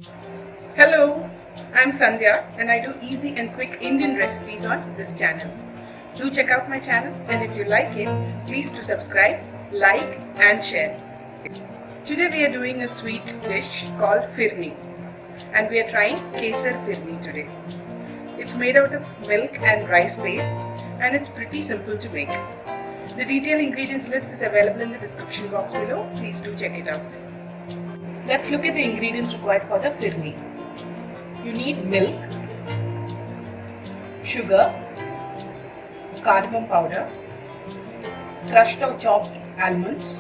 Hello, I'm Sandhya and I do easy and quick Indian recipes on this channel. Do check out my channel, and if you like it, please do subscribe, like and share. Today we are doing a sweet dish called Phirni, and we are trying Kesar Phirni today. It's made out of milk and rice paste and it's pretty simple to make. The detailed ingredients list is available in the description box below. Please do check it out. Let's look at the ingredients required for the Phirni. You need milk, sugar, cardamom powder, crushed or chopped almonds,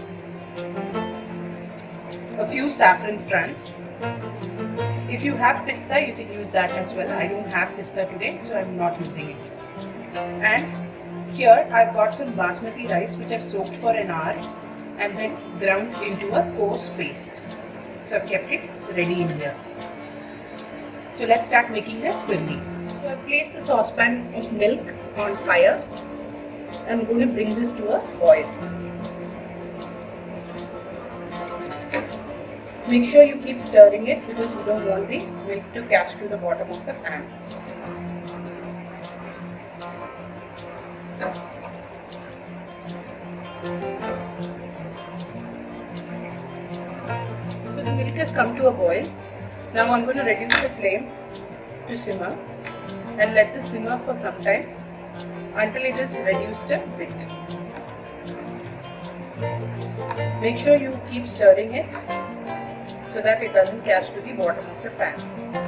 a few saffron strands. If you have pista, you can use that as well. I don't have pista today, so I'm not using it. And here I've got some basmati rice which I've soaked for an hour and then ground into a coarse paste. So I've kept it ready in here. So let's start making the Phirni. So I've placed the saucepan of milk on fire. I'm going to bring this to a boil. Make sure you keep stirring it because we don't want the milk to catch to the bottom of the pan. So the milk has come to a boil. Now I'm going to reduce the flame to simmer and let this simmer for some time until it is reduced a bit. Make sure you keep stirring it so that it doesn't catch to the bottom of the pan.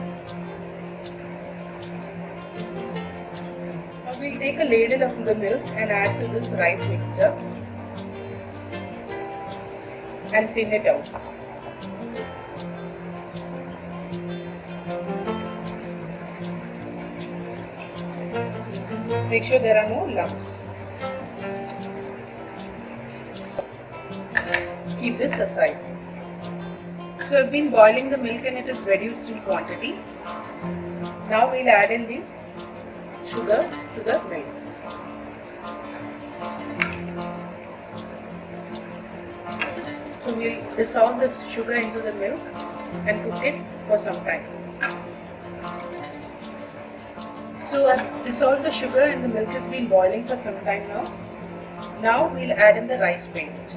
Now we'll take a ladle of the milk and add to this rice mixture and thin it out. Make sure there are no lumps. Keep this aside. So I've been boiling the milk and it is reduced in quantity. Now we'll add in the sugar to the milk. So we'll dissolve this sugar into the milk and cook it for some time. So I've dissolved the sugar and the milk has been boiling for some time now. Now we'll add in the rice paste.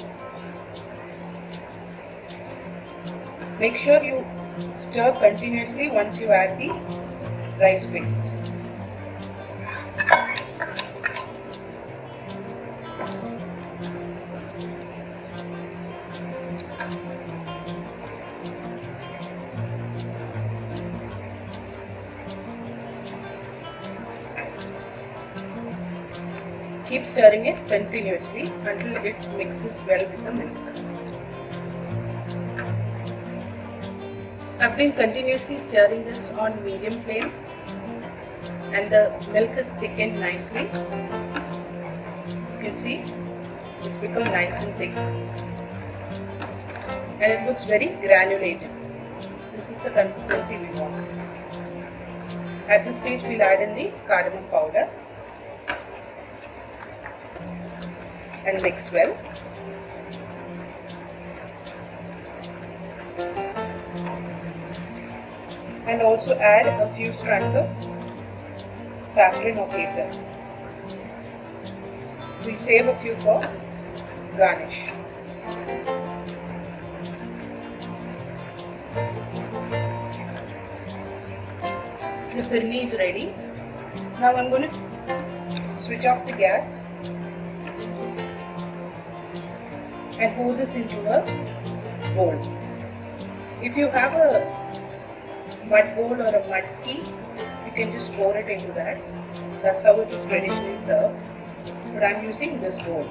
Make sure you stir continuously once you add the rice paste. Keep stirring it continuously until it mixes well with the milk. I've been continuously stirring this on medium flame and the milk is thickened nicely. You can see it's become nice and thick and it looks very granulated. This is the consistency we want. At this stage we'll add in the cardamom powder and mix well. And also add a few strands of saffron or kesar. We save a few for garnish. The Phirni is ready. Now I'm going to switch off the gas and pour this into a bowl. If you have a mud bowl or a matki, you can just pour it into that. That's how it is traditionally served. But I'm using this bowl.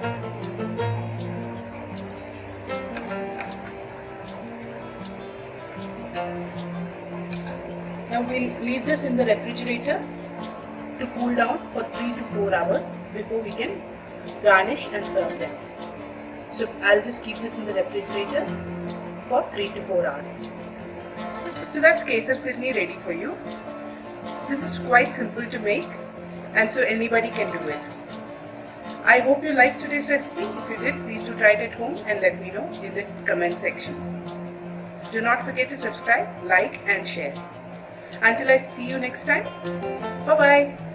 Now we'll leave this in the refrigerator to cool down for 3 to 4 hours before we can garnish and serve them. So I'll just keep this in the refrigerator for 3 to 4 hours. So that's Kesar Phirni ready for you. This is quite simple to make and so anybody can do it. I hope you liked today's recipe. If you did, please do try it at home and let me know in the comment section. Do not forget to subscribe, like and share. Until I see you next time, bye-bye.